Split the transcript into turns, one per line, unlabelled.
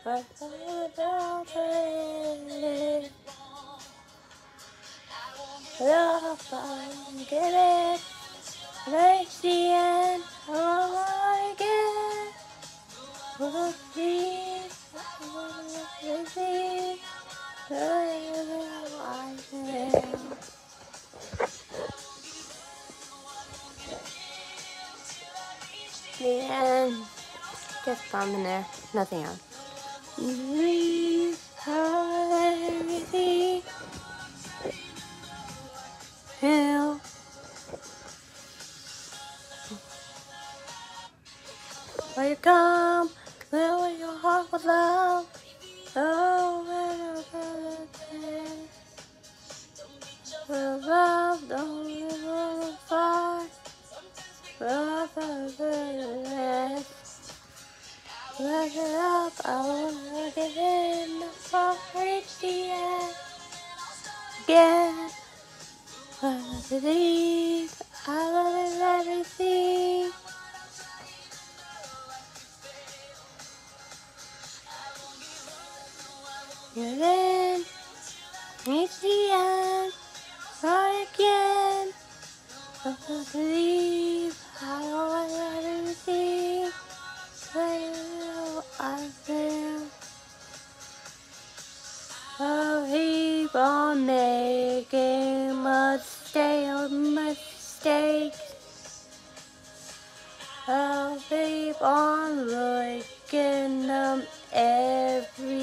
but don't it. Love, I get it. Reach the end. I get. We'll see. We'll see. I am. The end. Just bomb in there. Nothing else. Leave everything. Feel. Will you come? Fill your heart with love. Oh, love, don't live far. Let it up, I wanna get in the far, reach the end again. I believe I love everything. And then reach the end, try again. I believe I love everything. I feel I'll keep on making mistakes. I'll keep on looking them every